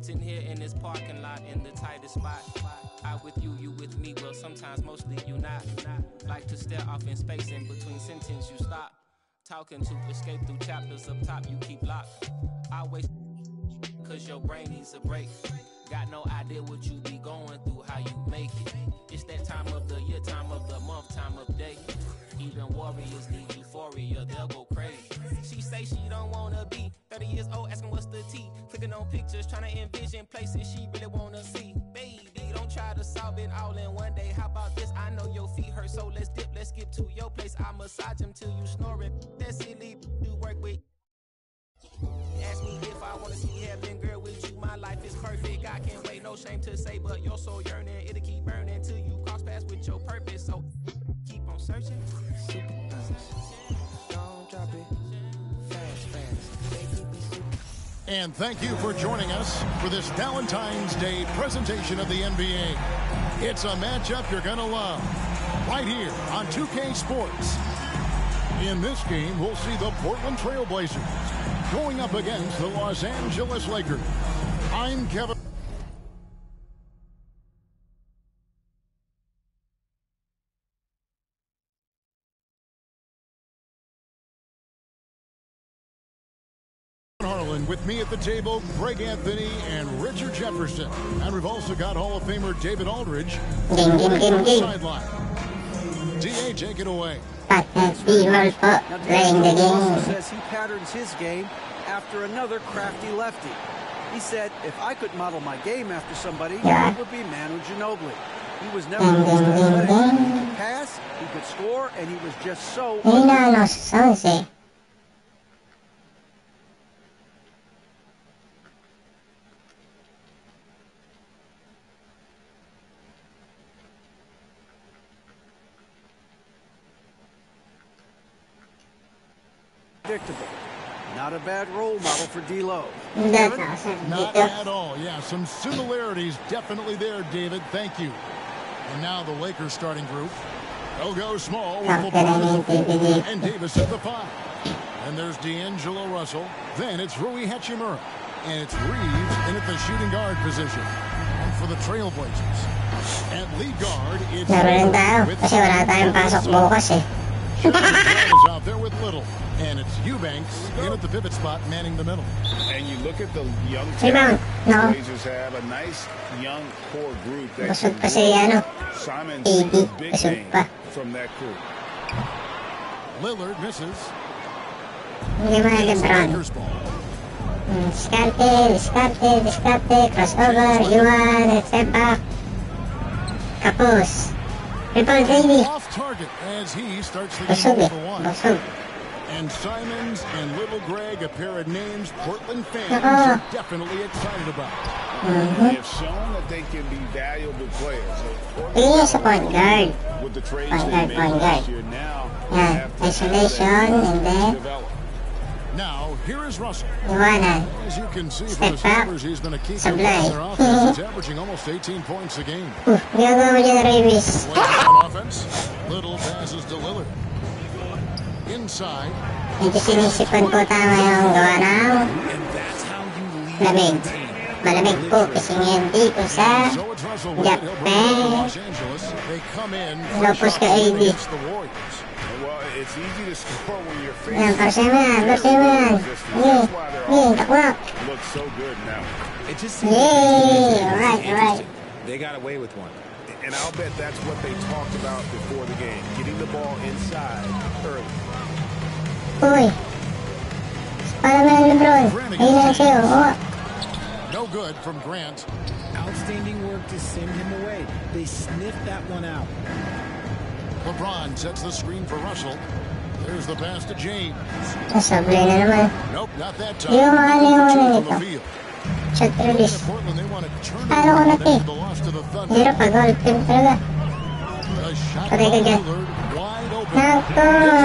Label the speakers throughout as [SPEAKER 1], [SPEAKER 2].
[SPEAKER 1] Sitting here in this parking lot in the tightest spot. I with you, you with me, well sometimes mostly you not. Like to stare off in space, in between sentence you stop. Talking to escape through chapters up top you keep locked. Always cause your brain needs a break. Got no idea what you be going through, how you make it. It's that time of the year, time of the month, time of day. Even warriors need euphoria, they'll go crazy. She say she don't wanna be 30 years old, asking what's the tea. Clicking on pictures, trying to envision places she really wanna see. Baby, don't try to solve it all in one day. How about this? I know your feet hurt, so let's dip, let's skip to your place. I massage them till you snoring. That silly you work with. Ask me if I wanna see heaven, girl, with you. My life is perfect. I can't wait, no shame to say, but you're so yearning. It'll keep burning till you cross paths with your purpose. So keep on searching. Don't drop it.
[SPEAKER 2] And thank you for joining us for this Valentine's Day presentation of the NBA. It's a matchup you're gonna love right here on 2K Sports. In this game, we'll see the Portland Trail Blazers going up against the Los Angeles Lakers. I'm Kevin. Harlan. With me at the table, Greg Anthony and Richard Jefferson. And we've also got Hall of Famer David Aldridge on the sideline. DA, take it away.
[SPEAKER 3] Now, David also says he patterns his game after another crafty lefty. He said, if I could model my game after somebody, it would be Manu Ginobili. He was never the most athletic. He could pass, he could score, and he was just so... predictable. Not a bad role model for D'Lo.
[SPEAKER 2] Not at all. Yeah, some similarities definitely there, David. Thank you. And now the Lakers starting group. They'll go small with LeBron and Davis at the 5. And there's D'Angelo Russell. Then it's Rui Hachimura. And it's Reeves in at the shooting guard position. And for the Trailblazers, at lead guard, it's out there with Little. And it's Eubanks in at the pivot spot, manning the middle.
[SPEAKER 4] And you look at the young talent the Blazers have, a nice young core group that can Simon's a big name from that group.
[SPEAKER 2] Lillard misses.
[SPEAKER 3] Lakers ball. Descarte, crossover, Yuan, step back. Kapos. Triple Daily.
[SPEAKER 2] Off target as he starts the game for one. And Simons and Little Greg, a pair of names Portland fans are definitely excited about.
[SPEAKER 4] They've shown that they can be valuable players.
[SPEAKER 3] Point guard.
[SPEAKER 4] With the trades they made last year, now
[SPEAKER 3] isolation and then
[SPEAKER 2] now here is Russell.
[SPEAKER 3] Iwanan.
[SPEAKER 2] As you can see from the numbers, he's been a key player in their offense. He's averaging almost 18 points a game. On offense, Little passes to Lillard. Inside.
[SPEAKER 3] Sinisipon po tama yung gawa ng lamig. Malamig po kasi hindi ko sa Japan. Lopos ka AD.
[SPEAKER 4] It's easy to score when you're
[SPEAKER 3] facing. Barcelona. Takwak.
[SPEAKER 4] Looks so good now.
[SPEAKER 1] It just seems
[SPEAKER 3] right.
[SPEAKER 1] They got away with one.
[SPEAKER 4] And I'll bet that's what they talked about before the game, getting the ball inside early.
[SPEAKER 3] Uy. Para naman LeBron. Ayun lang sa'yo.
[SPEAKER 2] No good from Grant.
[SPEAKER 1] Outstanding work to send him away. They sniffed that one out.
[SPEAKER 2] LeBron sets the screen for Russell. There's the pass to James.
[SPEAKER 3] Nasablay na naman.
[SPEAKER 2] Nope, not that time.
[SPEAKER 3] Yung ano nito. Shot release. Ano ko natin? Hirap pag-goal team talaga. Patay ka dyan. Nako!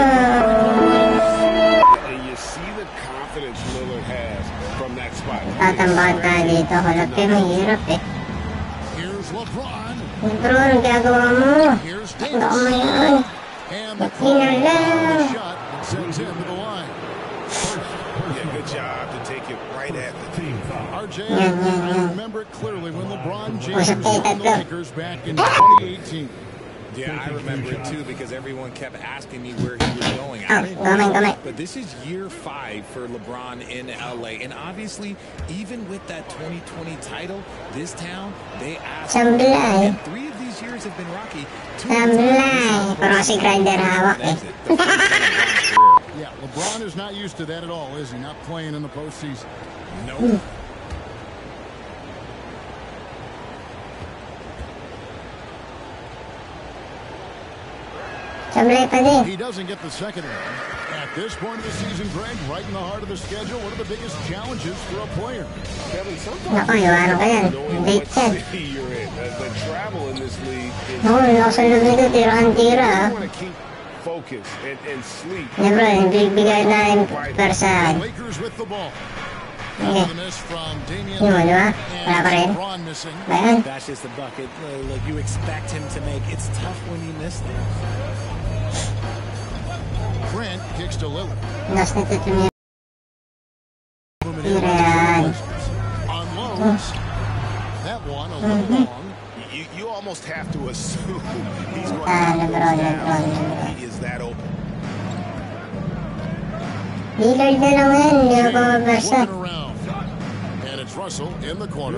[SPEAKER 4] You see the confidence Lillard has from that spot.
[SPEAKER 3] Tatambahan tayo dito. Hulap kayo mahirap eh.
[SPEAKER 2] Here's LeBron.
[SPEAKER 3] LeBron, ang gagawa mo. Takla mo yan. Mag-inner lang.
[SPEAKER 2] Sends him to the line.
[SPEAKER 4] Yeah, good job to take it right at the team.
[SPEAKER 2] RJ, I remember it clearly when LeBron James joined the Lakers back in 2018.
[SPEAKER 5] Yeah, I remember it too because everyone kept asking me where he was going. But this is year 5 for LeBron in LA. And obviously, even with that 2020 title, this town, they asked for it. And 3 of these years have been rocky. 2
[SPEAKER 6] Parang si Grinder hawak eh.
[SPEAKER 2] Yeah, LeBron is not used to that at all, is he? Not playing in the postseason.
[SPEAKER 5] Nope.
[SPEAKER 2] He doesn't get the second round. At this point of the season, Greg, right in the heart of the schedule, what are the biggest challenges for a player?
[SPEAKER 4] Kevin, sometimes you knowing what city you're in. The travel in this league is... You want to keep focus and sleep.
[SPEAKER 2] Lakers with the ball. The miss from Damian and LeBron missing.
[SPEAKER 5] That's just a bucket like you expect him to make. It's tough when you miss them.
[SPEAKER 2] Grant kicks to Lillard. Unloads. That one a little long.
[SPEAKER 4] You almost have to assume he's going to knock those down. He is that open.
[SPEAKER 6] Lillard na lang yan, hindi ako mabasa.
[SPEAKER 2] And it's Russell in the corner.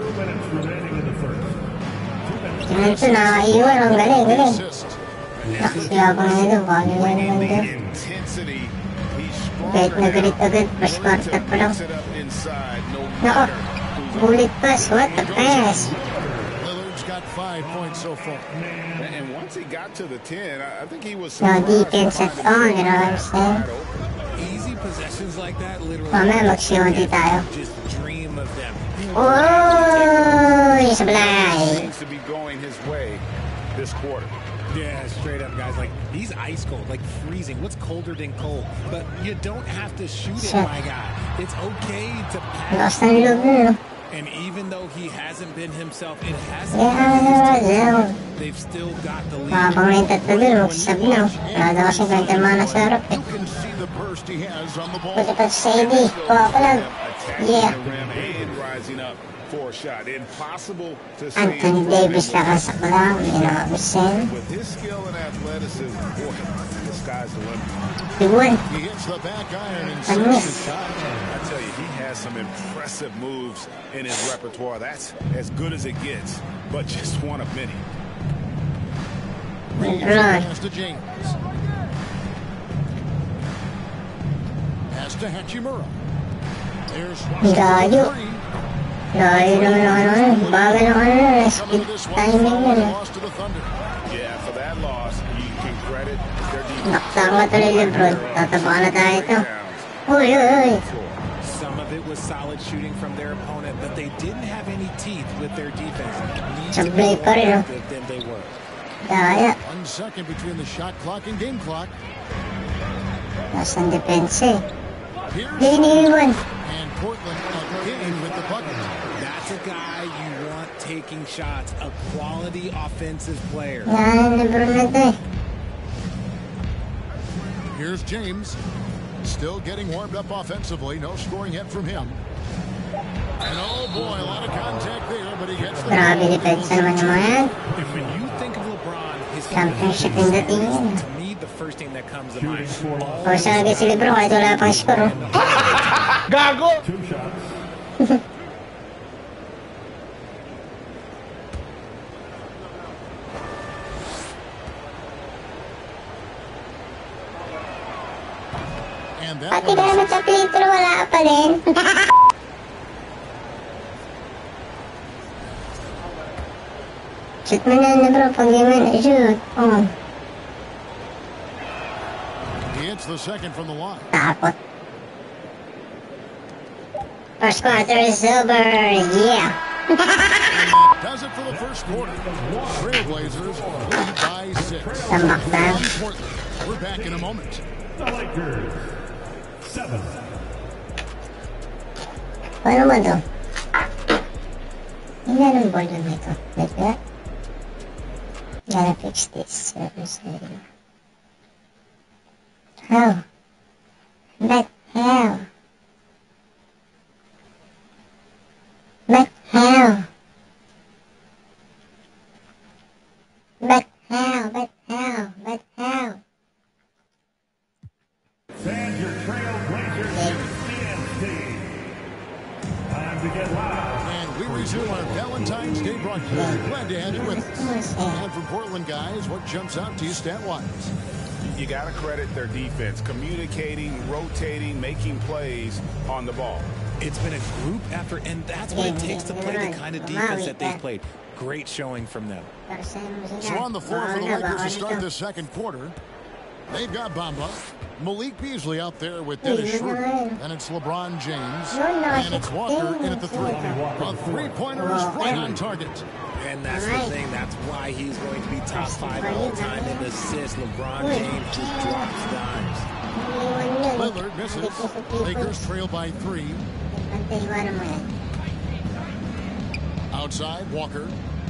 [SPEAKER 6] Ito nakaiwan, ang galing. Nakasiyabang nito, bagay na naman dyan. Kahit na galit agad, first quarter pa lang. Nako, bullet pass, what a pass.
[SPEAKER 2] Lillard's got 5 points so far.
[SPEAKER 4] And once he got to the 10, I think he was
[SPEAKER 6] No defense at all, you know what I'm saying?
[SPEAKER 5] Easy possessions like that, literally.
[SPEAKER 6] Mamaya mag-COD tayo.
[SPEAKER 5] Just dream of them.
[SPEAKER 6] Oh, sablay.
[SPEAKER 4] Seems to be going his way this quarter.
[SPEAKER 5] Yeah, straight up, guys. Like, he's ice cold, like freezing. What's colder than cold? But you don't have to shoot it, my guy. It's okay to pass. And even though he hasn't been himself, it hasn't been they've still got the lead.
[SPEAKER 2] You can see the burst he has on the ball.
[SPEAKER 4] And rising up for a shot. Impossible to see.
[SPEAKER 6] Anthony Davis nakasakla, you know what I'm saying?
[SPEAKER 4] With his skill and athleticism, boy, the sky's the limit.
[SPEAKER 2] He hits the back iron and sends the shot.
[SPEAKER 4] I tell you, he has some impressive moves in his repertoire. That's as good as it gets, but just one of many.
[SPEAKER 2] Pass to James. Pass to Hachimura. There's
[SPEAKER 6] Gayo. Gayo naman bagay naman
[SPEAKER 2] coming to this one following the loss to the Thunder.
[SPEAKER 4] Yeah, for that loss, you can credit their defense.
[SPEAKER 6] Nakasama tuloy Lebron. Tatabakan na tayo ito. Uy.
[SPEAKER 5] Some of it was solid shooting from their opponent, but they didn't have any teeth with their defense.
[SPEAKER 6] Sablay pa rin,
[SPEAKER 5] Good than they were.
[SPEAKER 6] Daya.
[SPEAKER 2] 1 second between the shot clock and game clock.
[SPEAKER 6] Nasaan depensa eh.
[SPEAKER 2] Here's
[SPEAKER 6] Diniwan.
[SPEAKER 2] and Portland again with the bucket.
[SPEAKER 5] That's a guy you want taking shots, a quality offensive player.
[SPEAKER 6] Yan, Lebron na ito eh.
[SPEAKER 2] Here's James. Still getting warmed up offensively. No scoring yet from him. And oh boy, a lot of contact there, but he gets the
[SPEAKER 6] Grabe depensa naman yung mga yan.
[SPEAKER 5] If when you think of LeBron, his
[SPEAKER 6] Championship yung dating yan.
[SPEAKER 5] to me, the first thing that comes to mind.
[SPEAKER 6] O saan agad si Lebron kahit wala pang score.
[SPEAKER 2] Gago! And that
[SPEAKER 6] Pati ka naman sa filtro, wala pa din. Shoot mo na Lebron pag di mo na-shoot. Oh,
[SPEAKER 2] he hits the second from the line.
[SPEAKER 6] takot. First quarter is over. Yeah.
[SPEAKER 2] Does it for the first quarter. Trailblazers lead by 6.
[SPEAKER 6] Tambak na.
[SPEAKER 2] On Portland. We're back in a moment.
[SPEAKER 7] The Lakers, 7.
[SPEAKER 6] Paano mo to? Hindi ng board na ito. Like that? Gotta fix this. How? But how? how? But how? But how? But how?
[SPEAKER 7] Send your Trailblazers to CNC. Time to get loud.
[SPEAKER 2] And we resume our Valentine's Day broadcast. Glad to have you with us. And from Portland, guys, what jumps out to you stat-wise?
[SPEAKER 4] You got to credit their defense, communicating, rotating, making plays on the ball.
[SPEAKER 5] It's been a group effort, and that's what it takes to play the kind of defense that they've played. Great showing from them.
[SPEAKER 2] So on the floor for the Lakers to start this second quarter, they've got Bamba, Malik Beasley out there with Dennis Schroeder, and it's LeBron James, and it's Walker in at the three. A three-pointer is right on target.
[SPEAKER 5] And that's the thing. That's why he's going to be top 5 all time in assists. LeBron James just drops dimes.
[SPEAKER 2] Lillard misses. Lakers trail by 3. Outside, Walker.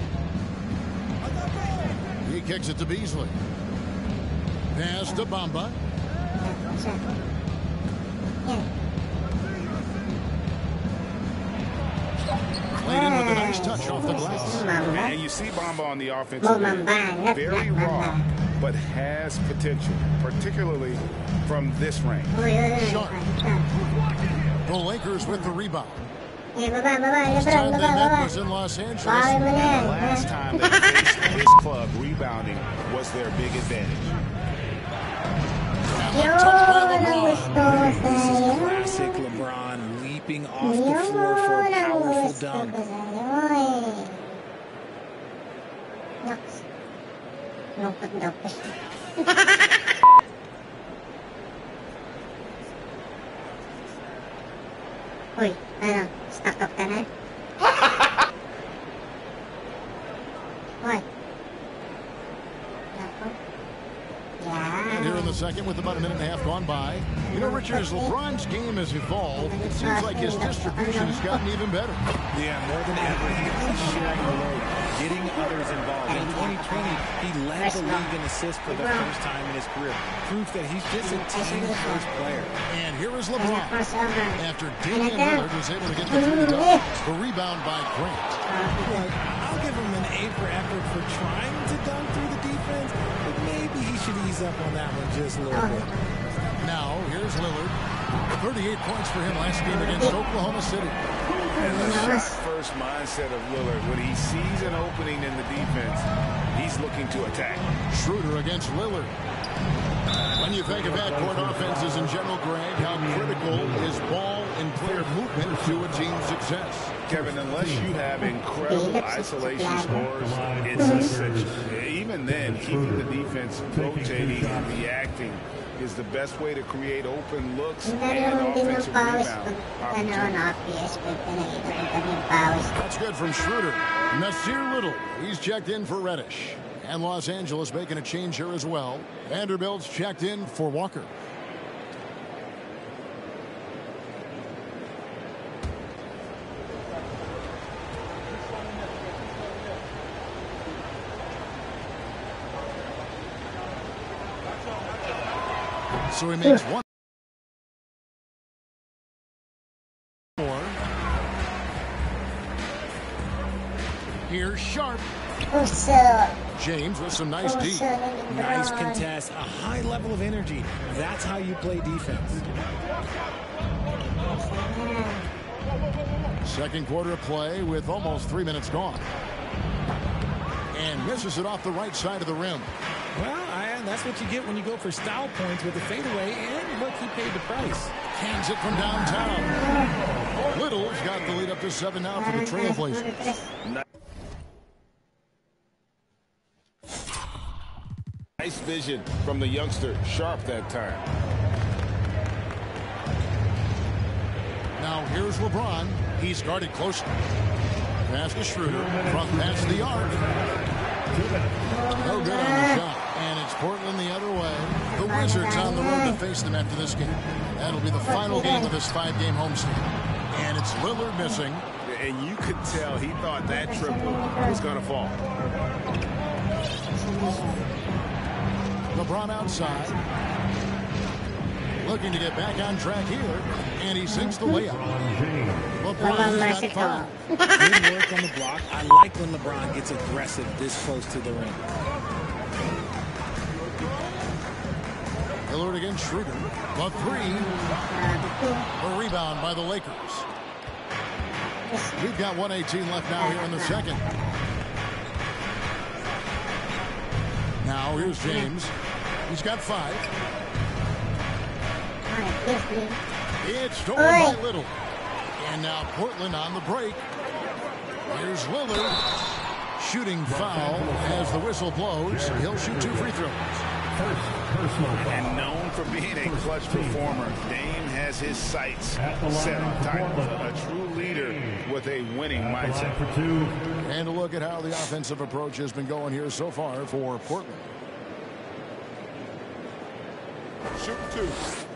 [SPEAKER 2] He kicks it to Beasley. Pass to Bamba. Played in with a nice touch off the glass.
[SPEAKER 4] And you see Bamba on the offensive end. Very raw, but has potential, particularly from this range.
[SPEAKER 2] Sharp. The Lakers with the rebound. Last time they met was in Los Angeles.
[SPEAKER 4] The last time they faced this club, rebounding was their big advantage.
[SPEAKER 5] This is classic LeBron leaping off the floor for a powerful dunk.
[SPEAKER 6] Uy, ano? Stuck up ka na? Uy. Nako.
[SPEAKER 2] And here in the second with about a minute and a half gone by. You know, Richard, as LeBron's game has evolved, it seems like his distribution has gotten even better.
[SPEAKER 5] Yeah, more than ever, he's sharing the load, getting others involved. In 2020, he led the league in assists for the first time in his career. Proof that he's just a team-first player.
[SPEAKER 2] And here is LeBron. After Damian Lillard was able to get the three done, the rebound by Grant.
[SPEAKER 5] I'll give him an A for effort for trying to dunk through the defense, but maybe he should ease up on that one just a little bit.
[SPEAKER 2] Now, here's Lillard. 38 points for him last game against Oklahoma City.
[SPEAKER 4] And the shot-first mindset of Lillard, when he sees an opening in the defense, he's looking to attack.
[SPEAKER 2] Schroeder against Lillard. When you think of backcourt offenses in general, Greg, how critical is ball and player movement to a team's success?
[SPEAKER 4] Kevin, unless you have incredible isolation scores, it's essential. Even then, keeping the defense rotating and reacting is the best way to create open looks and offensive rebound opportunities.
[SPEAKER 2] That's good from Schroeder. Nasir Little, he's checked in for Reddish. And Los Angeles making a change here as well. Vanderbilt's checked in for Walker. So he makes one more. Here's Sharp. James with some nice D.
[SPEAKER 5] Nice contest, a high level of energy. That's how you play defense.
[SPEAKER 2] Second quarter of play with almost 3 minutes gone. And misses it off the right side of the rim.
[SPEAKER 5] Well, that's what you get when you go for style points with a fadeaway, and look, he paid the price.
[SPEAKER 2] Hands it from downtown. Little's got the lead up to 7 now for the Trailblazers.
[SPEAKER 4] Nice vision from the youngster, Sharp, that time.
[SPEAKER 2] Now here's LeBron. He's guarded closely. Pass to Schroeder. From past the arc. No good on the shot. And it's Portland the other way. The Wizards on the road to face them after this game. That'll be the final game of this 5-game homestand. And it's Lillard missing.
[SPEAKER 4] And you could tell he thought that triple was going to fall.
[SPEAKER 2] LeBron outside. Looking to get back on track here, and he sinks the layup. LeBron's got 5.
[SPEAKER 5] Good work on the block. I like when LeBron gets aggressive this close to the rim.
[SPEAKER 2] Lillard against Schroeder. The 3. A rebound by the Lakers. We've got 1:18 left now here in the second. Now here's James. He's got 5. It's stolen by Little. And now Portland on the break. Here's Lillard. Shooting foul as the whistle blows. He'll shoot 2 free throws.
[SPEAKER 4] And known for being a clutch performer, Dame has his sights set on titles. A true leader with a winning mindset.
[SPEAKER 2] And a look at how the offensive approach has been going here so far for Portland. Shoot 2.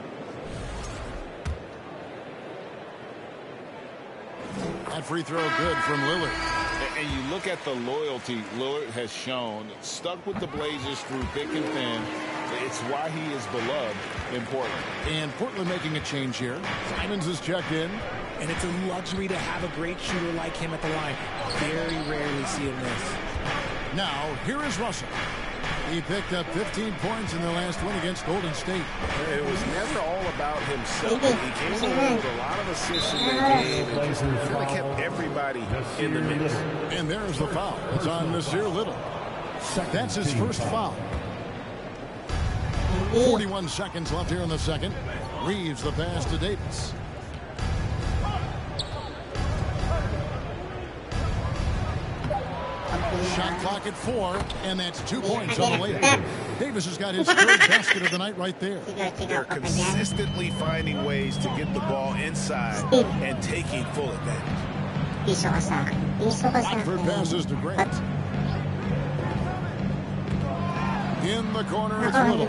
[SPEAKER 2] That free throw good from Lillard.
[SPEAKER 4] And you look at the loyalty Lillard has shown, stuck with the Blazers through thick and thin. It's why he is beloved in Portland.
[SPEAKER 2] And Portland making a change here. Simons is checked in.
[SPEAKER 5] And it's a luxury to have a great shooter like him at the line. Very rarely see him miss.
[SPEAKER 2] Now, here is Russell. He picked up 15 points in the last win against Golden State.
[SPEAKER 4] It was never all about himself. He came away with a lot of assists in that game and just really kept everybody in the mix.
[SPEAKER 2] And there's the foul. It's on Nasir Little. That's his first foul. 41 seconds left here in the second. Reeves the pass to Davis. Shot clock at 4, and that's 2 points on the layup. Davis has got his third basket of the night right there.
[SPEAKER 4] They're consistently finding ways to get the ball inside and taking full advantage.
[SPEAKER 2] Rockford passes to Grant. In the corner, it's Little.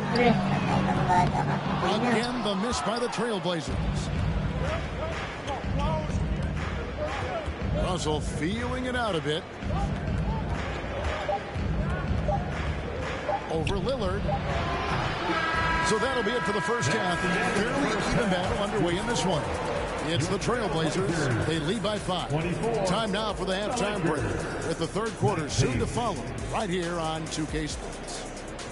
[SPEAKER 2] Again, the miss by the Trailblazers. Russell feeling it out a bit. Over Lillard. So that'll be it for the first half. Fairly even battle underway in this one. It's the Trailblazers. They lead by 5. Time now for the halftime break, with the third quarter soon to follow right here on 2K Sports.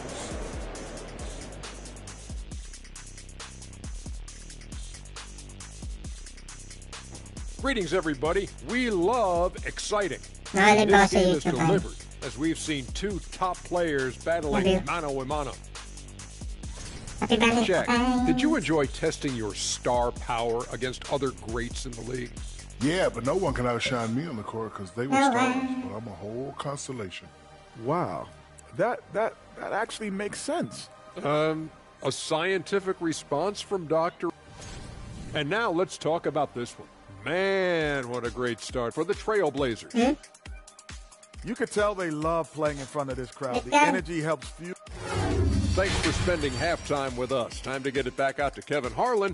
[SPEAKER 8] Greetings, everybody. We love exciting. This game is delivered, as we've seen 2 top players battling mano-a-mano. Jack, did you enjoy testing your star power against other greats in the league?
[SPEAKER 9] Yeah, but no one can outshine me on the court because they were stars, but I'm a whole constellation.
[SPEAKER 10] Wow, that actually makes sense.
[SPEAKER 8] A scientific response from Dr. And now let's talk about this one. Man, what a great start for the Trailblazers.
[SPEAKER 10] You could tell they love playing in front of this crowd. The energy helps fuel.
[SPEAKER 8] Thanks for spending halftime with us. Time to get it back out to Kevin Harlan.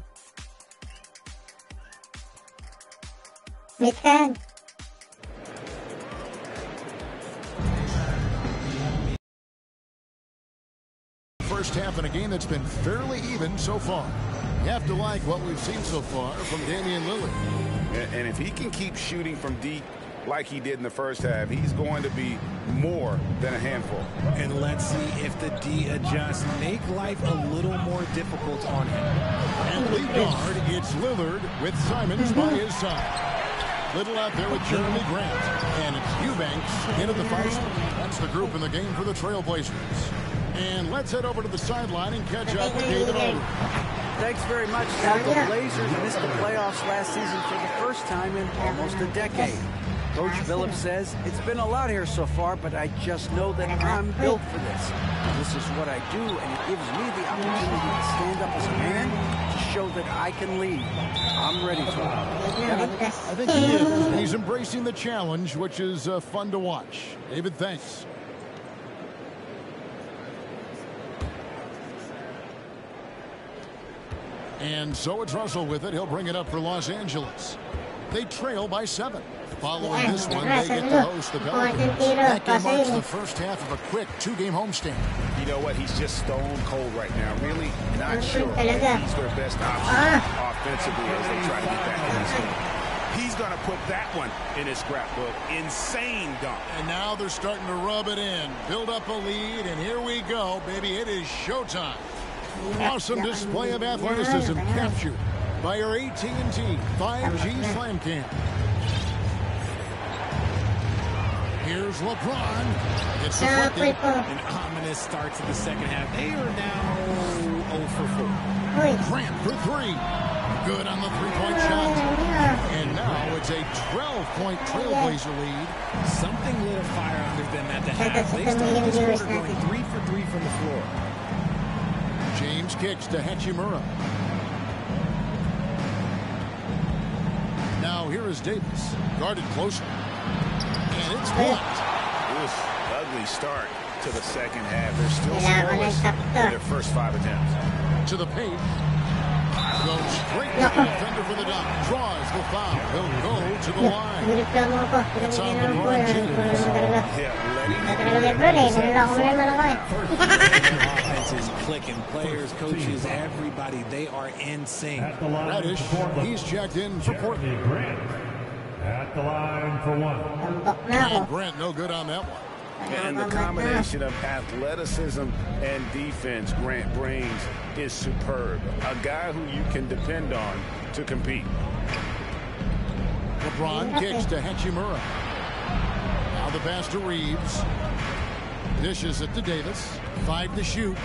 [SPEAKER 2] First half in a game that's been fairly even so far. You have to like what we've seen so far from Damian Lillard.
[SPEAKER 4] And if he can keep shooting from deep like he did in the first half, he's going to be more than a handful.
[SPEAKER 5] And let's see if the D adjusts, make life a little more difficult on him.
[SPEAKER 2] And lead guard, it's Lillard with Simons by his side. Little out there with Jeremy Grant. And it's Eubanks into the foul. That's the group in the game for the Trailblazers. And let's head over to the sideline and catch up with David Aldridge.
[SPEAKER 3] Thanks very much, Scott. The Blazers missed the playoffs last season for the first time in almost a decade. Coach Phillips says, it's been a lot here so far, but I just know that I'm built for this. This is what I do, and it gives me the opportunity to stand up as a man to show that I can lead. I'm ready for it.
[SPEAKER 2] I think he is. He's embracing the challenge, which is fun to watch. David, thanks. And so it's Russell with it. He'll bring it up for Los Angeles. They trail by 7. Following this one, they get to host the Pelicans. That game marks the first half of a quick 2-game homestand.
[SPEAKER 4] You know what? He's just stone cold right now. Really not sure if he's their best option offensively as they try to get back in this game. He's going to put that one in his scrapbook. Insane dunk.
[SPEAKER 2] And now they're starting to rub it in. Build up a lead, and here we go, baby. It is showtime. Awesome display of athleticism captured by our AT&T 5G Slam Cam. Here's LeBron. It's deflected.
[SPEAKER 5] An ominous start to the second half. They are now 0 for 4.
[SPEAKER 2] Grant for 3. Good on the three-point shot. And now it's a 12-point Trailblazer lead.
[SPEAKER 5] Something lit a fire under them at the half. They started this quarter going 3 for 3 from the floor.
[SPEAKER 2] James kicks to Hachimura. Now here is Davis. Guarded closer. And it's blocked.
[SPEAKER 4] Ugly start to the second half. They're still scoreless in their first 5 attempts.
[SPEAKER 2] To the paint. Goes straight to the defender for the dunk. Draws the foul. He'll go to the line. It's on LeBron James.
[SPEAKER 5] Offenses clicking. Players, coaches, everybody. They are in sync.
[SPEAKER 2] Reddish, he's checked in for Portland.
[SPEAKER 7] At the line for 1.
[SPEAKER 2] And Grant, no good on that one.
[SPEAKER 4] And the combination of athleticism and defense Grant brings is superb. A guy who you can depend on to compete.
[SPEAKER 2] LeBron kicks to Hachimura. Now the pass to Reeves. Dishes it to Davis. 5 to shoot.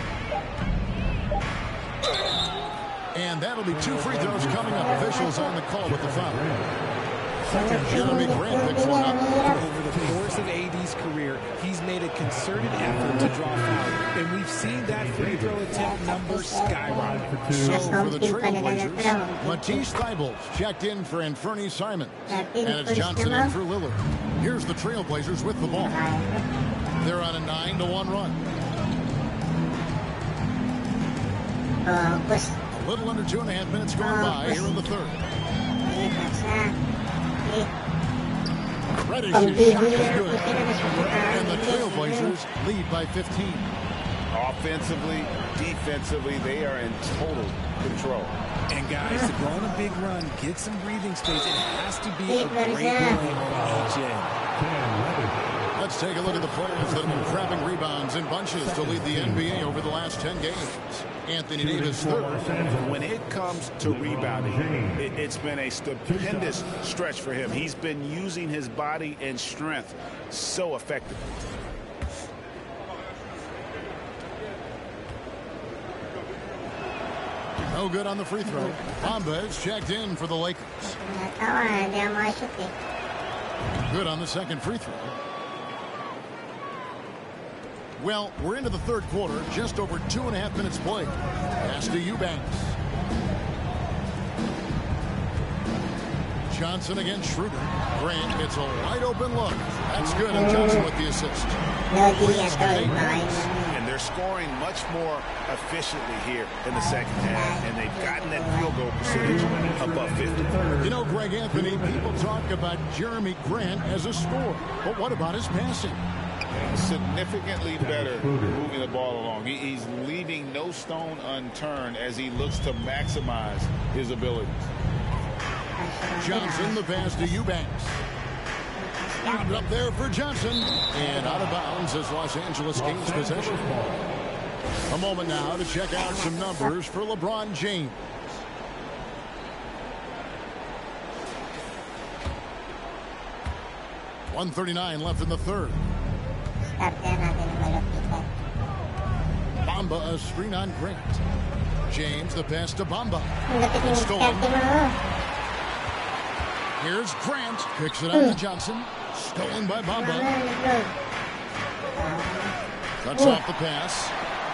[SPEAKER 2] And that'll be 2 free throws coming up. Officials on the call with the foul. Jeremy Grant picks one up.
[SPEAKER 5] Over the course of AD's career, he's made a concerted effort to draw foul, and we've seen that free throw attempt number skyrocket.
[SPEAKER 2] So for the Trailblazers, Matisse Thybulle checked in for Anfernee Simons, and it's Johnson in for Lillard. Here's the Trailblazers with the ball. They're on a 9-1 run. A little under 2.5 minutes going by here in the third. Reddish is shot is good. And the Trailblazers lead by 15.
[SPEAKER 4] Offensively, defensively, they are in total control.
[SPEAKER 5] And guys, to go on a big run, get some breathing space, it has to be a great play on each end.
[SPEAKER 2] Let's take a look at the players that have been grabbing rebounds in bunches to lead the NBA over the last 10 games. Anthony Davis third.
[SPEAKER 4] When it comes to rebounding, it's been a stupendous stretch for him. He's been using his body and strength so effectively.
[SPEAKER 2] No good on the free throw. Bamba is checked in for the Lakers. Good on the second free throw. Well, we're into the third quarter, just over 2.5 minutes played. Pass to Eubanks. Johnson against Schroeder. Grant gets a wide open look. That's good, and Johnson with the assist.
[SPEAKER 4] And they're scoring much more efficiently here in the second half, and they've gotten that field goal percentage above 50.
[SPEAKER 2] You know, Greg Anthony, people talk about Jeremy Grant as a scorer, but what about his passing?
[SPEAKER 4] Significantly better moving the ball along. He's leaving no stone unturned as he looks to maximize his abilities.
[SPEAKER 2] Johnson, the pass to Eubanks. Up there for Johnson. And out of bounds as Los Angeles gains possession. A moment now to check out some numbers for LeBron James. .139 left in the third. Bamba, a screen on Grant. James, the pass to Bamba. Stolen. Here's Grant. Kicks it out to Johnson. Stolen by Bamba. Cuts off the pass.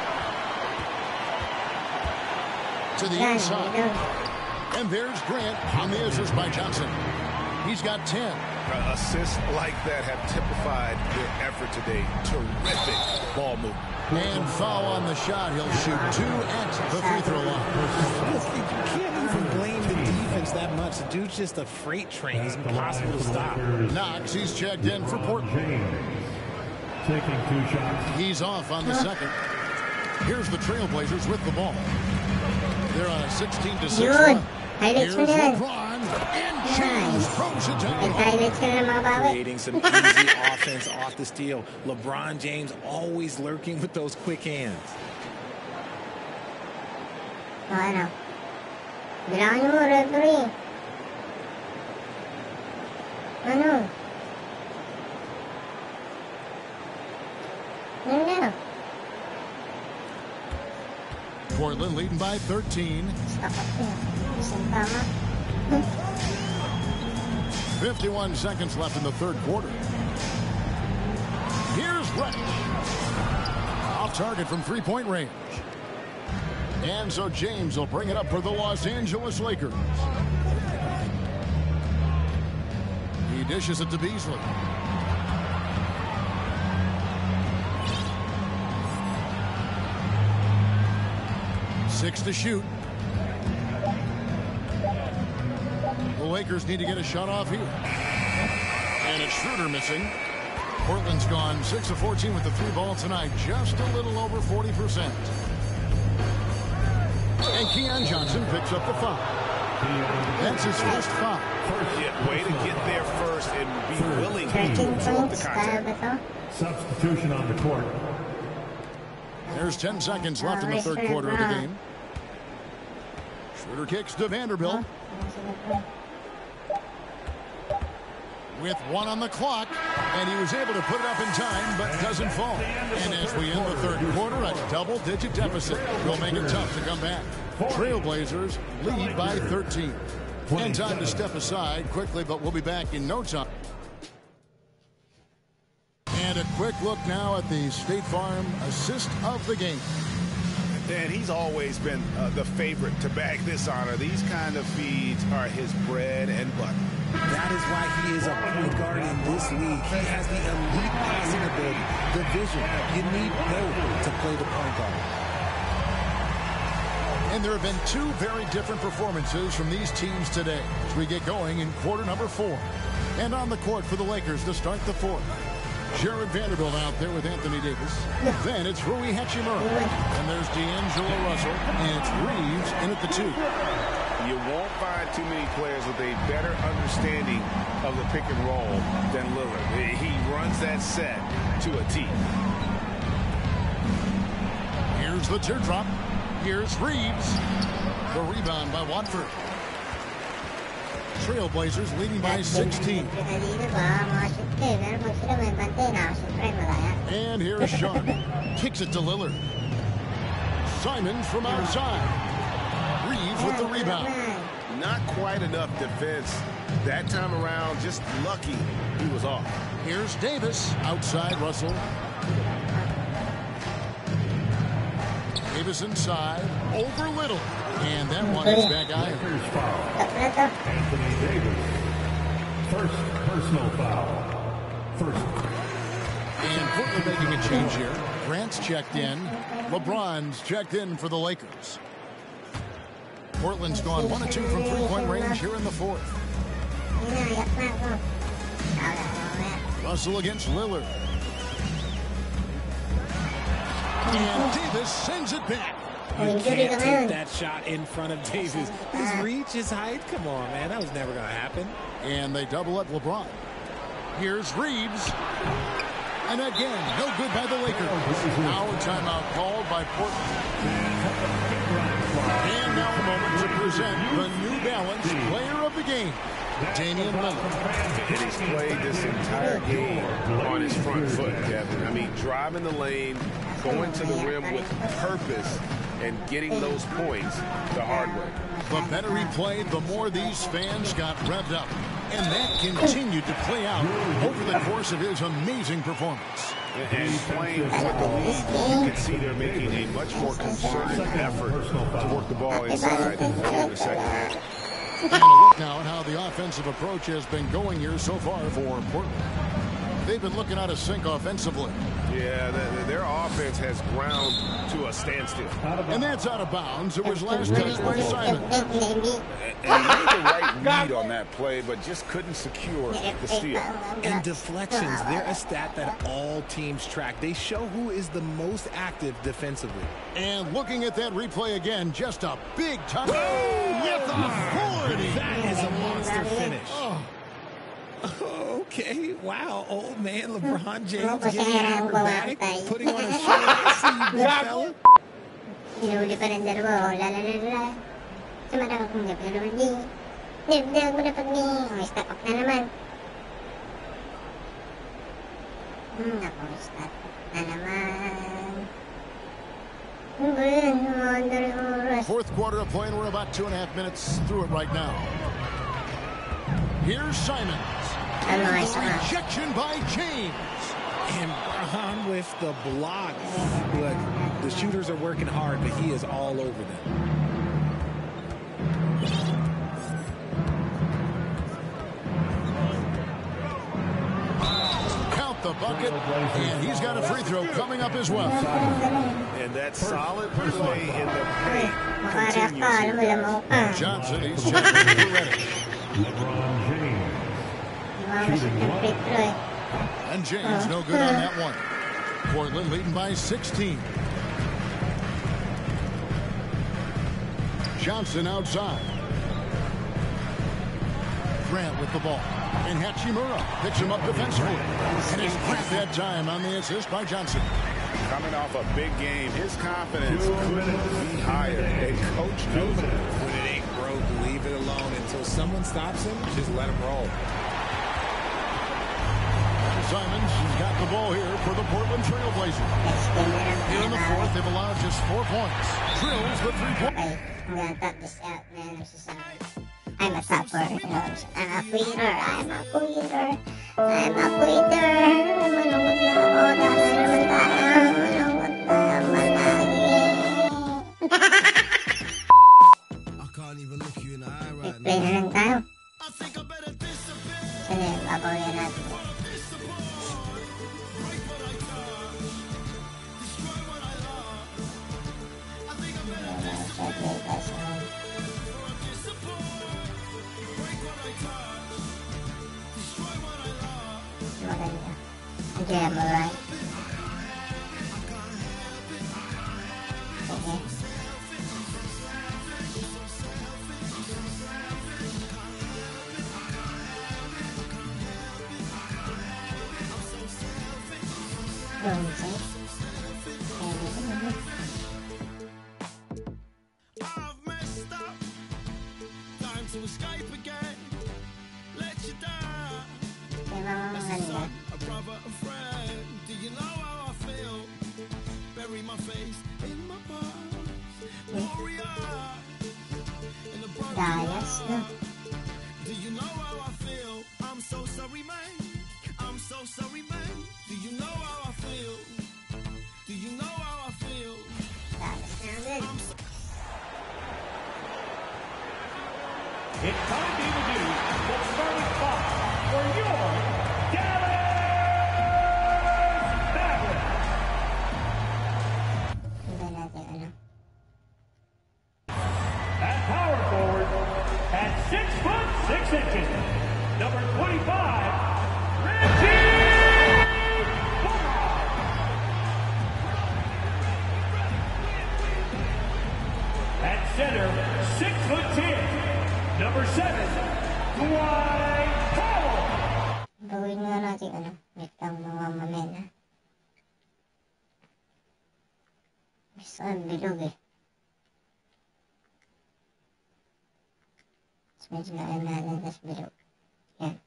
[SPEAKER 2] To the inside. And there's Grant on the assist by Johnson. He's got 10.
[SPEAKER 4] Assists like that have typified their effort today. Terrific ball movement.
[SPEAKER 2] And foul on the shot. He'll shoot 2 at the free throw line.
[SPEAKER 5] You can't even blame the defense that much. Knox. The dude's just a freight train. He's impossible to stop.
[SPEAKER 2] Knox, he's checked in for Portland.
[SPEAKER 7] Taking 2 shots.
[SPEAKER 2] He's off on the second. Here's the Trailblazers with the ball. They're on a 16-6 run. Here's LeBron, and James throws it down.
[SPEAKER 5] Creating some easy offense off the steal. LeBron James always lurking with those quick hands.
[SPEAKER 6] Bueno. Bilangan mo, referee. Ano? No.
[SPEAKER 2] Portland leading by 13. 51 seconds left in the third quarter. Here's Rex. Off target from three-point range. And so James will bring it up for the Los Angeles Lakers. He dishes it to Beasley. Six to shoot. The Lakers need to get a shot off here. And it's Schroeder missing. Portland's gone 6 of 14 with the 3 ball tonight. Just a little over 40%. And Keon Johnson picks up the foul. That's his first foul.
[SPEAKER 4] Yeah, way to get there first and be willing to interrupt the contact.
[SPEAKER 7] Substitution on the court.
[SPEAKER 2] There's 10 seconds left in the third quarter of the game. Schroeder kicks to Vanderbilt. With 1 on the clock, and he was able to put it up in time, but doesn't fall. And as we end the third quarter, a double-digit deficit will make it tough to come back. Trailblazers lead by 13. And time to step aside quickly, but we'll be back in no time. And a quick look now at the State Farm assist of the game.
[SPEAKER 4] Dan, he's always been the favorite to bag this honor. These kind of feeds are his bread and butter.
[SPEAKER 5] That is why he is a point guard in this league. He has the elite passing ability, the vision. You need both to play the point guard.
[SPEAKER 2] And there have been 2 very different performances from these teams today as we get going in quarter number 4. And on the court for the Lakers to start the 4th. Jared Vanderbilt out there with Anthony Davis. Then it's Rui Hachimura. And there's D'Angelo Russell. And it's Reeves in at the 2.
[SPEAKER 4] You won't find too many players with a better understanding of the pick and roll than Lillard. He runs that set to a T.
[SPEAKER 2] Here's the teardrop. Here's Reeves. The rebound by Watford. Trailblazers leading by 16. And here's Sharp. Kicks it to Lillard. Simons from outside. Reeves with the rebound.
[SPEAKER 4] Not quite enough defense that time around. Just lucky he was off.
[SPEAKER 2] Here's Davis. Outside Russell. Davis inside. Over Little. And that one is back iron.
[SPEAKER 7] Anthony Davis. First personal foul. First.
[SPEAKER 2] And Portland making a change here. Grant's checked in. LeBron's checked in for the Lakers. Portland's gone 1 of 2 from three-point range here in the 4th. Russell against Lillard. And Davis sends it back.
[SPEAKER 5] You can't take that shot in front of Davis. His reach, his height. Come on, man. That was never going to happen.
[SPEAKER 2] And they double up LeBron. Here's Reeves. And again, no good by the Lakers. Now a timeout called by Portland. And now a moment to present the New Balance player of the game, Damian Lillard.
[SPEAKER 4] And he's played this entire game on his front foot, Kevin. I mean, driving the lane, going to the rim with purpose, and getting those points the hard way.
[SPEAKER 2] The better he played, the more these fans got revved up. And that continued to play out over the course of his amazing performance.
[SPEAKER 4] And playing with the lead, you can see they're making a much more concerted effort to work the ball inside in the second half.
[SPEAKER 2] And a look now at how the offensive approach has been going here so far for Portland. They've been looking out of sync offensively.
[SPEAKER 4] Yeah, their offense has ground to a standstill.
[SPEAKER 2] And that's out of bounds. It was last touched by Simon.
[SPEAKER 4] And he made the right read on that play, but just couldn't secure the steal.
[SPEAKER 5] And deflections, they're a stat that all teams track. They show who is the most active defensively.
[SPEAKER 2] And looking at that replay again, just a big time. Oh, with authority.
[SPEAKER 5] That is a monster finish. Oh. Okay, wow, old man LeBron James getting acrobatic, putting on a show. I see you, big fella.
[SPEAKER 6] Hinuli pa rin dalawa. Lalalala. Sumarang kong gabalo ni. Nibdag mo na pag ni. Stop up na naman. Naku, stop up na naman.
[SPEAKER 2] Fourth quarter of play, and we're about 2.5 minutes through it right now. Here's Simons. Rejection by James.
[SPEAKER 5] And Braun with the block. Look, the shooters are working hard, but he is all over them.
[SPEAKER 2] Count the bucket, and he's got a free throw coming up as well.
[SPEAKER 4] And that solid play in the paint continues.
[SPEAKER 2] Johnson, he's checking for Reddish.
[SPEAKER 7] LeBron James.
[SPEAKER 2] And James no good on that one. Portland leading by 16. Johnson outside. Grant with the ball. And Hachimura picks him up defensively. And it's Grant that time on the assist by Johnson.
[SPEAKER 4] Coming off a big game, his confidence couldn't be higher. And coach knows it.
[SPEAKER 5] When it ain't broke, leave it alone until someone stops him. Just let him roll.
[SPEAKER 2] Simons has got the ball here for the Portland Trail Blazers. Here in the fourth, they've allowed just 4 points. Drills the 3-point.
[SPEAKER 6] I'm gonna cut this out, man. I'm a stopper. I'm a quitter. I'm a quitter. I'm a quitter. Manunod na ako. Dami naman tayo. Manunod na naman
[SPEAKER 11] I can't even look you in the eye right
[SPEAKER 6] now. Play na lang tayo.
[SPEAKER 11] I think I better disappear.
[SPEAKER 6] Sige, babawin natin. Yeah, I'm alright. Okay.
[SPEAKER 11] I've messed up. Time to escape again. Let you down. A brother, a friend. Do you know how I feel? Bury my face in my past. Warrior. In the
[SPEAKER 6] Dayas, no?
[SPEAKER 11] Do you know how I feel? I'm so sorry, man. I'm so sorry, man. Do you know how I feel? Do you know how I feel?
[SPEAKER 7] It's time to introduce the starting five for your Dallas Mavericks. At power forward, at 6'6", number 25, Reggie Bullock. At center, 6'10", number 7, Dwight Powell.
[SPEAKER 6] Gawin nga natin itang mga mamena. Saan bilog eh. Mas medyo laki natin tas bilog. Yan.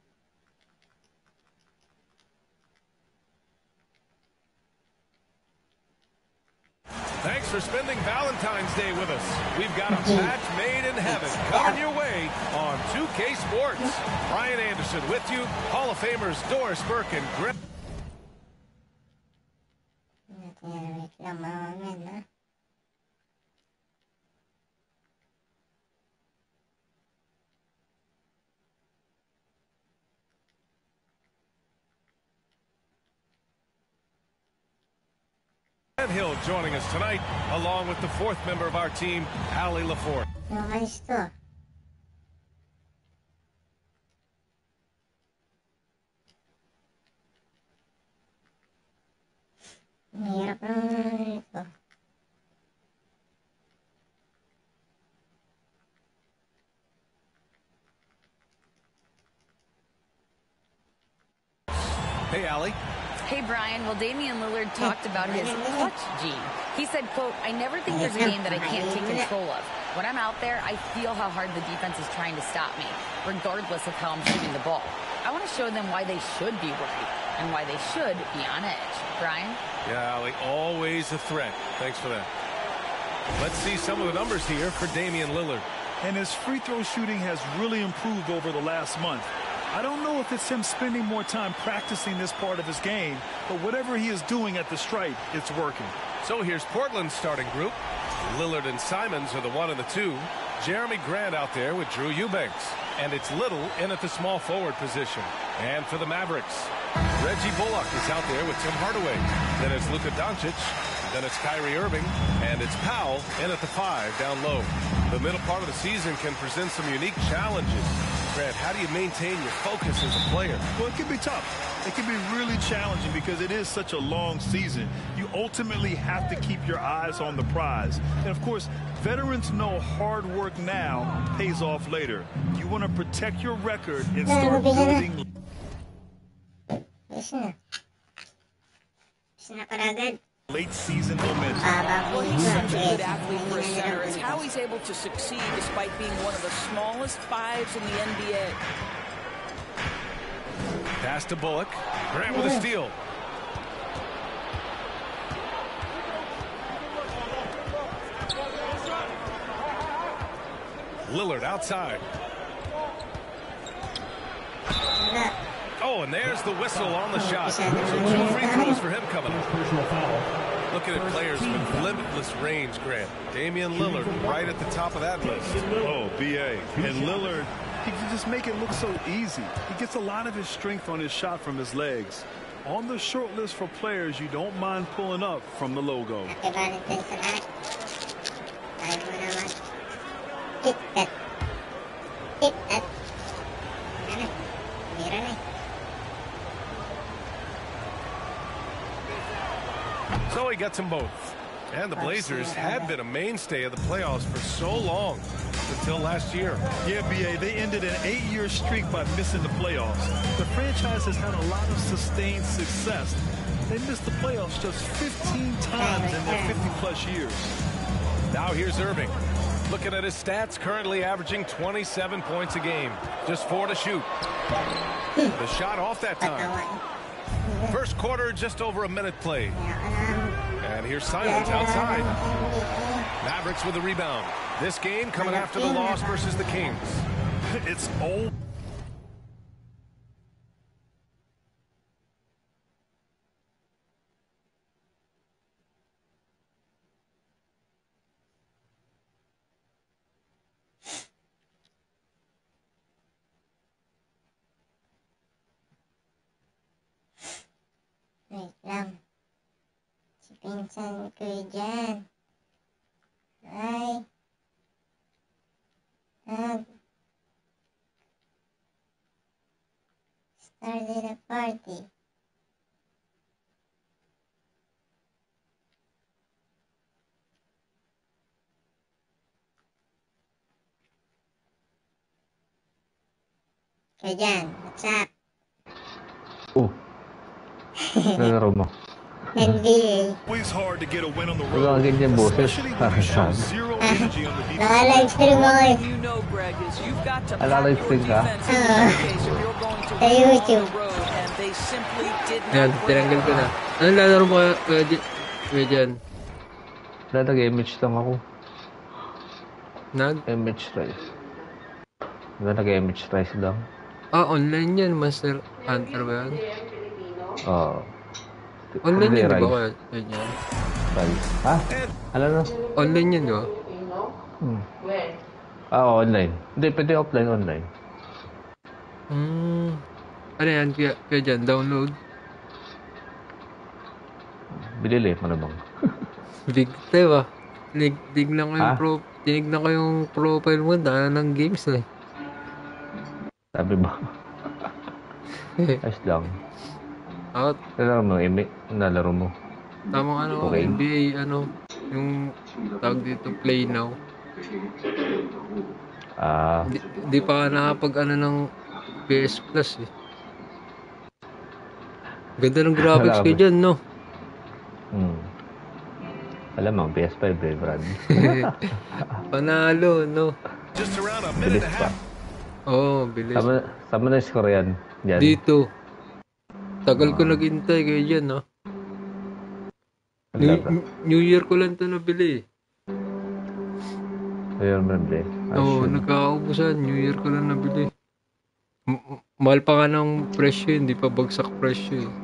[SPEAKER 12] Thanks for spending Valentine's Day with us. We've got a match made in heaven coming your way on 2K Sports. Brian Anderson with you. Hall of Famers Doris Burke and Greg. And Hill joining us tonight, along with the fourth member of our team, Allie LaForce.
[SPEAKER 6] Ayos to. Mahirap naman ito.
[SPEAKER 12] Hey, Allie.
[SPEAKER 13] Hey, Brian. Well, Damian Lillard talked about his clutch gene. He said, quote, I never think there's a game that I can't take control of. When I'm out there, I feel how hard the defense is trying to stop me, regardless of how I'm shooting the ball. I want to show them why they should be worried and why they should be on edge. Brian?
[SPEAKER 12] Yeah, Allie, always a threat. Thanks for that. Let's see some of the numbers here for Damian Lillard.
[SPEAKER 14] And his free throw shooting has really improved over the last month. I don't know if it's him spending more time practicing this part of his game, but whatever he is doing at the stripe, it's working.
[SPEAKER 12] So here's Portland's starting group. Lillard and Simons are the 1 and the 2. Jeremy Grant out there with Drew Eubanks. And it's Little in at the small forward position. And for the Mavericks, Reggie Bullock is out there with Tim Hardaway. Then it's Luka Doncic. Then it's Kyrie Irving. And it's Powell in at the 5 down low. The middle part of the season can present some unique challenges. Grant, how do you maintain your focus as a player?
[SPEAKER 14] Well, it can be tough. It can be really challenging because it is such a long season. You ultimately have to keep your eyes on the prize. And, of course, veterans know hard work now pays off later. You want to protect your record and start building. Late season momentum.
[SPEAKER 15] Well, he's such a good athlete for a center. It's how he's able to succeed despite being one of the smallest 5s in the NBA.
[SPEAKER 12] Pass to Bullock. Grant with a steal. Lillard outside. Oh, and there's the whistle on the shot. So 2 free throws for him coming up. Looking at players with limitless range, Grant. Damian Lillard right at the top of that list.
[SPEAKER 14] Oh, B.A. And Lillard, he can just make it look so easy. He gets a lot of his strength on his shot from his legs. On the short list for players you don't mind pulling up from the logo.
[SPEAKER 12] So he gets them both. And the Blazers had been a mainstay of the playoffs for so long, until last year.
[SPEAKER 14] Yeah, B.A., they ended an 8-year streak by missing the playoffs. The franchise has had a lot of sustained success. They missed the playoffs just 15 times in their 50-plus years.
[SPEAKER 12] Now here's Irving. Looking at his stats, currently averaging 27 points a game. Just 4 to shoot. The shot off that time. First quarter, just over a minute played. And here's Simons outside. Mavericks with the rebound. This game coming after the loss versus the Kings.
[SPEAKER 14] It's old.
[SPEAKER 6] Wait lang. Si pinsan ko dyan. Ay. Started a party. Kayo dyan, what's up?
[SPEAKER 16] Oh. Nalaro mo.
[SPEAKER 6] NBA.
[SPEAKER 14] Always hard to get a win on the
[SPEAKER 16] road. Wala ganyan boses.
[SPEAKER 6] Naka-live stream ako eh.
[SPEAKER 15] You know, Greg, is you've got to
[SPEAKER 16] Naka-live stream ka?
[SPEAKER 6] Sa YouTube.
[SPEAKER 15] And they simply did
[SPEAKER 17] Ayan, tinanggal ko na. Anong lalaro mo kuya dyan?
[SPEAKER 16] Wala, nag-image lang ako.
[SPEAKER 17] Image
[SPEAKER 16] Rise. Wala, nag-image Rise lang.
[SPEAKER 17] Ah, online yan. Monster Hunter ba yan?
[SPEAKER 16] Oo.
[SPEAKER 17] Online yan, di ba kuya dyan?
[SPEAKER 16] Ha? Ano na?
[SPEAKER 17] Online yan, di ba?
[SPEAKER 16] Online. Hindi, pwede offline, online.
[SPEAKER 17] Ano yan, kaya dyan, download?
[SPEAKER 16] Binili, malamang.
[SPEAKER 17] Big time ah. Tinignan ko yung profile mo, dahil ng games eh.
[SPEAKER 16] Sabi ba? Ayos lang.
[SPEAKER 17] Out.
[SPEAKER 16] Nalaro mo.
[SPEAKER 17] Tamang
[SPEAKER 16] Okay.
[SPEAKER 17] NBA, yung tawag dito, Play Now. Di pa nakapag ng PS Plus eh. Ganda ng graphics ko dyan, no?
[SPEAKER 16] Alam mo, PS5 eh, Brad.
[SPEAKER 17] Panalo, no?
[SPEAKER 16] Bilis pa.
[SPEAKER 17] Oo, bilis.
[SPEAKER 16] Sama na score yan. Dyan.
[SPEAKER 17] Dito. Tagal ko naghintay kayo dyan, no? New Year ko lang ito nabili.
[SPEAKER 16] New Year nabili?
[SPEAKER 17] Oo, nagkakaubusan. New Year ko lang nabili. Mahal pa nga ng presyo, hindi pa bagsak presyo eh.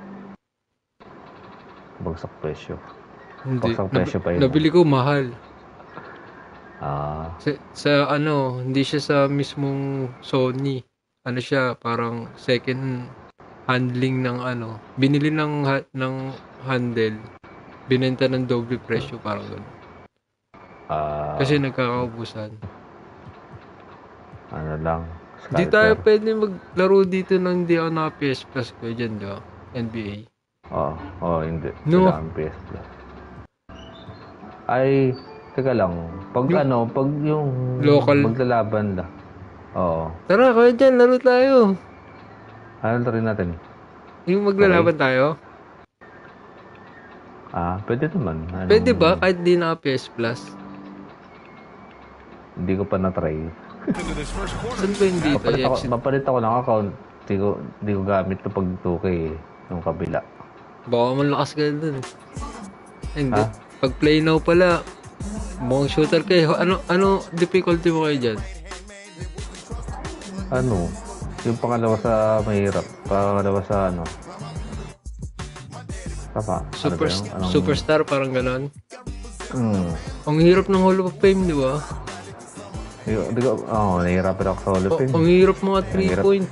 [SPEAKER 16] Bagsak presyo?
[SPEAKER 17] Hindi.
[SPEAKER 16] Bagsak presyo pa yun.
[SPEAKER 17] Nabili ko mahal.
[SPEAKER 16] Sa
[SPEAKER 17] hindi siya sa mismong Sony. Ano siya, parang second handling ng binili ng handle, binenta ng doble presyo, parang gano'n. Kasi nagkakaubusan.
[SPEAKER 16] Ano lang,
[SPEAKER 17] Di tayo pwede maglaro dito nang hindi ako naka PS Plus ko dyan, di ba? NBA.
[SPEAKER 16] Oo, hindi.
[SPEAKER 17] No.
[SPEAKER 16] Kailangan PS Plus. Ay, teka lang. Pag yung
[SPEAKER 17] local
[SPEAKER 16] maglalaban lang. Oo.
[SPEAKER 17] Tara, kaya dyan, laro tayo.
[SPEAKER 16] Ano rin natin?
[SPEAKER 17] Yung maglalaban tayo?
[SPEAKER 16] Pwede naman.
[SPEAKER 17] Pwede ba? Kahit di naka PS Plus?
[SPEAKER 16] Hindi ko pa na-try.
[SPEAKER 17] Saan ba yung dito?
[SPEAKER 16] Mapalit ako ng account. Hindi ko gamit ito pag 2K yung kabila.
[SPEAKER 17] Baka malakas ka dun. Hindi. Pag Play Now pala, mukhang shooter kayo. Ano difficulty mo kayo dyan?
[SPEAKER 16] Yung pangalawa sa mahirap. Pangalawa sa
[SPEAKER 17] Superstar, parang ganon. Ang hirap ng Hall of Fame, di ba?
[SPEAKER 16] Nahihirapan ako sa Hall of Fame.
[SPEAKER 17] Ang hirap mga 3 points.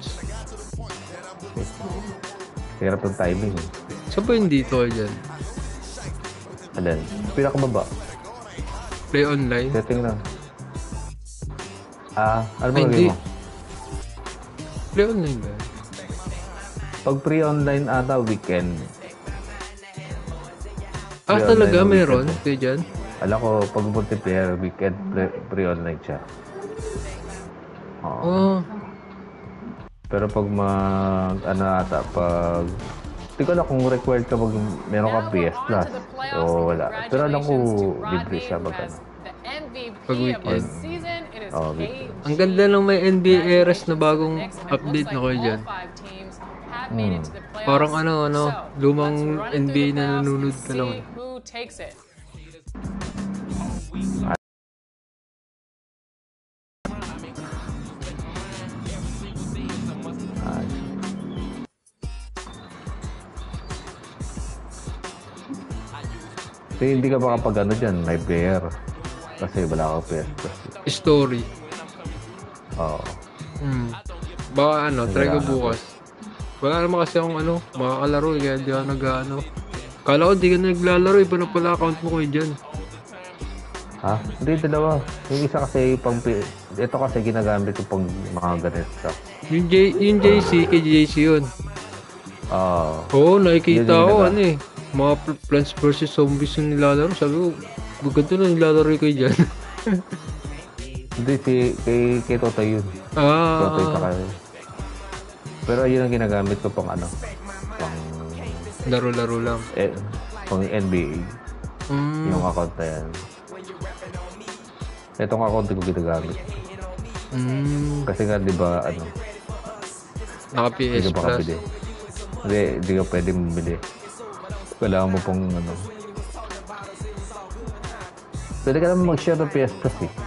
[SPEAKER 16] Hirap ng timing.
[SPEAKER 17] Saan ba yung dito kayo dyan?
[SPEAKER 16] Alin? Pinakababa.
[SPEAKER 17] Play online?
[SPEAKER 16] Setting lang. Ano ba lagay mo?
[SPEAKER 17] Play online ba?
[SPEAKER 16] Pag pre-online weekend.
[SPEAKER 17] Talaga? Meron? Kayo dyan?
[SPEAKER 16] Alam ko, pag multiplayer, weekend, pre-online siya. Pero pag hindi ko alam kung required ka meron ka PS Plus. O wala. Pero alam ko, libre siya pag
[SPEAKER 17] weekend.
[SPEAKER 16] Weekend.
[SPEAKER 17] Ang ganda ng may NBA Eras na bagong update na kayo dyan. Parang lumang NBA na nanonood ka lang.
[SPEAKER 16] Hindi ka makapag dyan, may player. Kasi wala ka PS Plus.
[SPEAKER 17] Story.
[SPEAKER 16] Oo.
[SPEAKER 17] Baka try ko bukas. Wala naman kasi akong makakalaro kaya di ako Kala ko di ka na naglalaro, iba na pala account mo kayo dyan.
[SPEAKER 16] Hindi, dalawa. Yung isa kasi ito kasi ginagamit ko pang mga ganito.
[SPEAKER 17] Yung JC, kay JC yun. Oo, nakikita ko mga Plants vs Zombies yung nilalaro. Sabi ko, ganito na nilalaro kayo dyan.
[SPEAKER 16] Hindi, kay Toto yun. Toto yun kayo. Pero yun ang ginagamit ko pang
[SPEAKER 17] laro-laro lang.
[SPEAKER 16] Pang NBA. Yung account na yan. Itong account ko ginagamit. Kasi nga, di ba,
[SPEAKER 17] naka-PS Plus.
[SPEAKER 16] Hindi ka pwede mabili. Kailangan mo pong pwede ka naman mag-share ng PS Plus eh.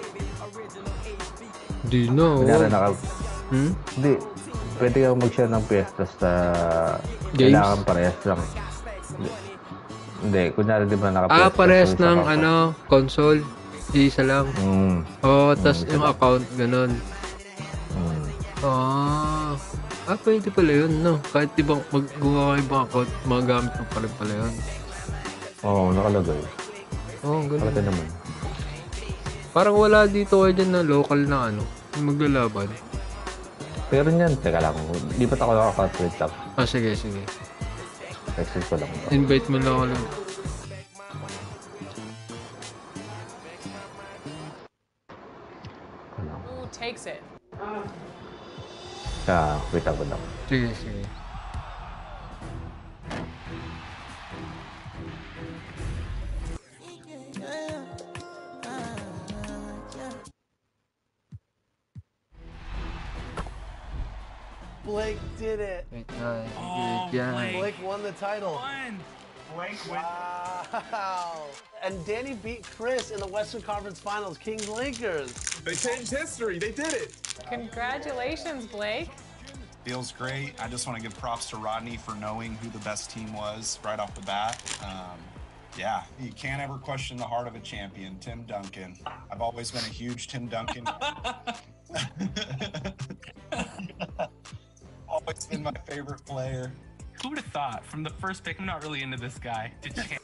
[SPEAKER 17] Di na.
[SPEAKER 16] Hindi. Pwede ka mag-share ng PS Plus sa kailangan parehas lang. Hindi. Kunyari di ba naka-PS Plus.
[SPEAKER 17] Parehas ng console. Isa lang. Tas yung account, ganun. Pwede pala yun, no? Kahit ibang maggawa ka ibang account, magagamit mo pa rin pala yun.
[SPEAKER 16] Oo, nakalagay.
[SPEAKER 17] Oo, ganun.
[SPEAKER 16] Talaga naman.
[SPEAKER 17] Parang wala dito kayo dyan na local na ano, maglalaban.
[SPEAKER 16] Pero yan, teka lang. Di ba ako nakaka-tweet up?
[SPEAKER 17] Ah, sige.
[SPEAKER 16] Message ko lang.
[SPEAKER 17] Invite mo lang ako lang.
[SPEAKER 18] Who takes it?
[SPEAKER 16] Wait ako lang.
[SPEAKER 17] Sige.
[SPEAKER 19] Blake did it. Blake won the title. Blake won. Wow. And Danny beat Chris in the Western Conference Finals, Kings Lakers.
[SPEAKER 20] They changed history. They did it.
[SPEAKER 18] Congratulations, Blake.
[SPEAKER 21] Feels great. I just want to give props to Rodney for knowing who the best team was right off the bat. Yeah, you can't ever question the heart of a champion, Tim Duncan. I've always been a huge Tim Duncan. Always been my favorite player.
[SPEAKER 22] Who would have thought from the first pick? I'm not really into this guy.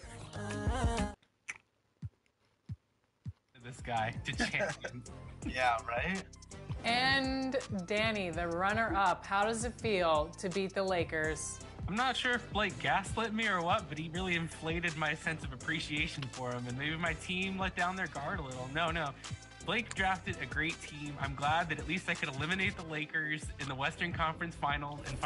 [SPEAKER 22] Champion. Yeah, right?
[SPEAKER 18] And Danny, the runner-up, how does it feel to beat the Lakers?
[SPEAKER 22] I'm not sure if Blake gaslit me or what, but he really inflated my sense of appreciation for him, and maybe my team let down their guard a little. No. Blake drafted a great team. I'm glad that at least I could eliminate the Lakers in the Western Conference Finals and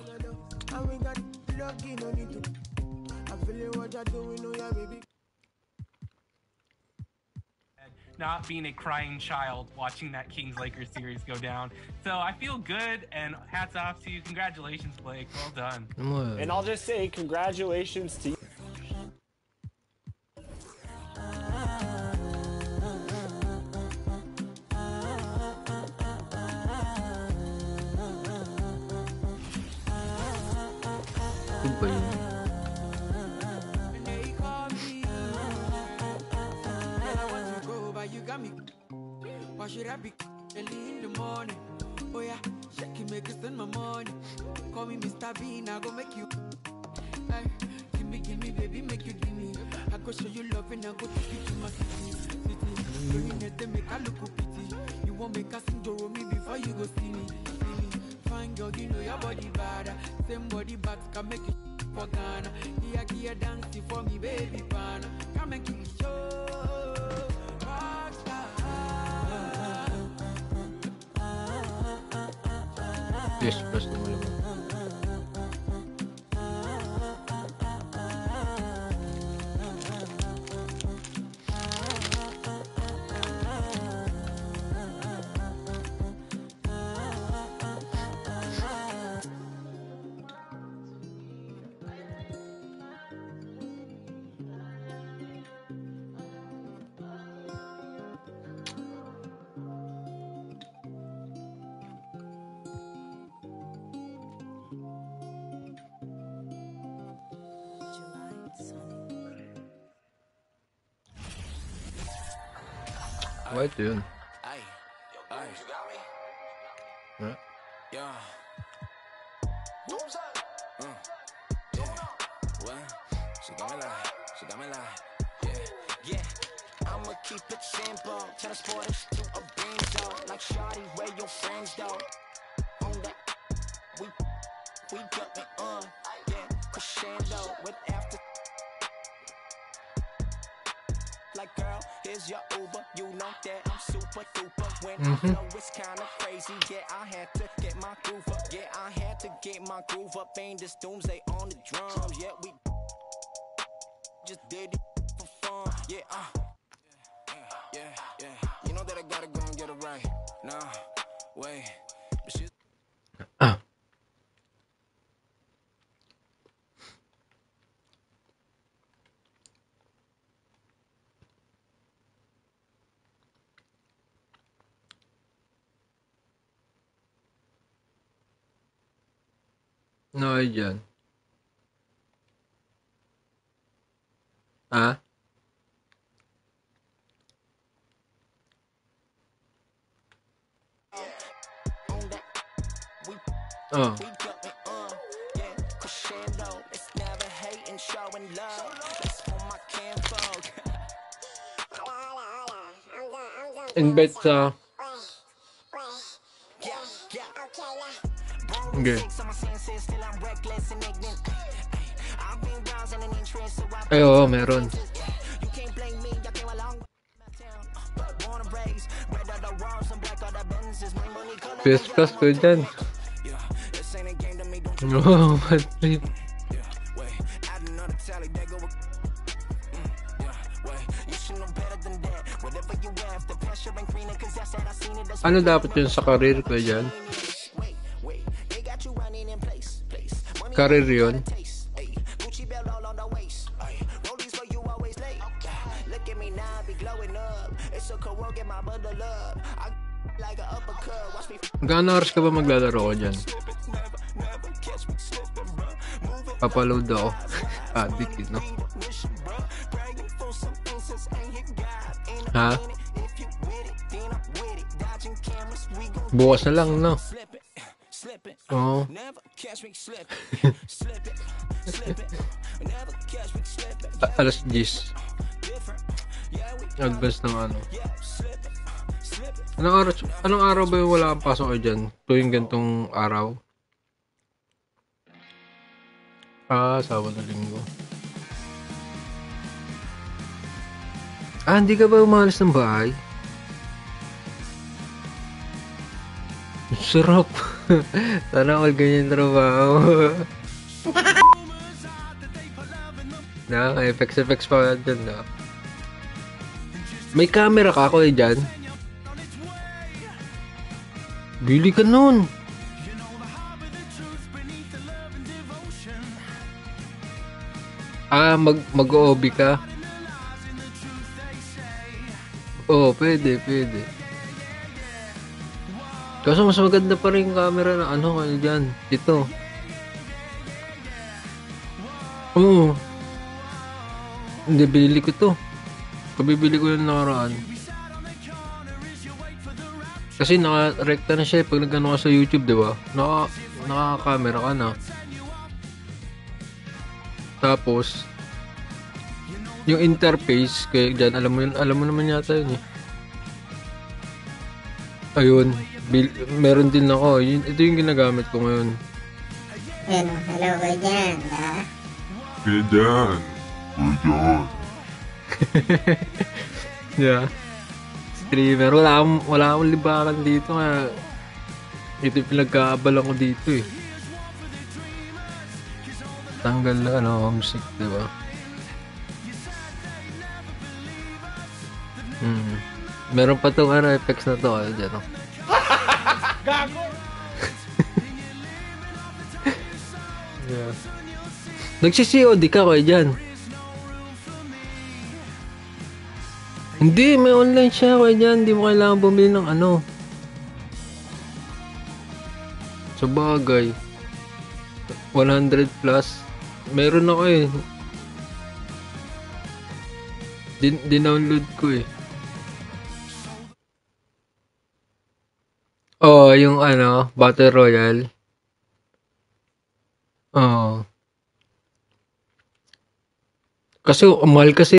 [SPEAKER 22] not being a crying child watching that Kings-Lakers series go down. So I feel good, and hats off to you. Congratulations, Blake. Well done.
[SPEAKER 19] And I'll just say congratulations to you.
[SPEAKER 23] Why should I be early in the morning? Oh yeah, shake it, make it spend my money. Call me Mr. Bean, I go make you. Hey, give me, baby, make you give me. I go show you love and I go take you to my city. You need to make a look pity. You won't make a sing to me before you go see me. Fine girl, you know your body bad. Same body but can make it for Ghana. Here, dancing for me, baby, pan. Come and kill show.
[SPEAKER 17] Yes, press the volume. What yun? Huh?
[SPEAKER 1] Yeah. She got me like, yeah. I'ma keep it simple. Transport us to a benzo. Like shawty, where your friends though? On that, we got me on, crescendo with after. Like girl, here's your Uber. You know that I'm super duper. When I flow, it's kinda crazy. Yeah, I had to get my groove up. Yeah, I had to get my groove up. Ain't this doomsday on the drums? Yeah, we just did it for fun. Yeah, yeah. You know that I gotta go and get it right. Nah, wait. But shit.
[SPEAKER 17] No, dyan. Ah? Oh. invite sa... Okay. Ay, oo, meron. PS Plus ko dyan. Oh, what trip. Ano dapat yun sa career ko dyan? Career yun? Gano'ng oras ka ba maglalaro ko dyan? Papaload ako. Addict yun, no? Ha? Bukas na lang, no? Oo. Alas 10. Advance ng ano. Anong araw ba yung wala kang pasok dyan? Tuwing gantong araw? Sabado na Linggo. Hindi ka ba umalis ng bahay? Sarap. Sana all ganyan trabaho. Effects pa dyan, no? May camera ka ako dyan. Bili ka nun. Mag-OB ka? Oo, pwede. Kaso mas maganda pa rin yung camera na ano kayo dyan. Ito. Oo. Hindi, binili ko to. Kabibili ko yung nakaraan. Kasi naka-rekta na siya pag nag-ano ka sa YouTube, di ba? Naka-camera ka na. Tapos, yung interface, kaya dyan, alam mo naman yata yun eh. Ayun, meron din ako. Ito yung ginagamit ko ngayon.
[SPEAKER 6] Hello ko dyan, ha?
[SPEAKER 17] Yeah. Streamer, wala akong libakan dito nga. Ito yung pinagkaabalan ko dito eh. Tanggal na homesick, diba? Meron pa tong effects na to, dyan, no?
[SPEAKER 7] Gago!
[SPEAKER 17] Yeah. Nagsi-COD ka kayo dyan? Hindi, may online siya kayo dyan. Hindi mo kailangan bumili ng ano. Sa bagay. 100 plus. Meron ako eh. Dinownload ko eh. Yung ano, Battle Royale. Kasi mahal kasi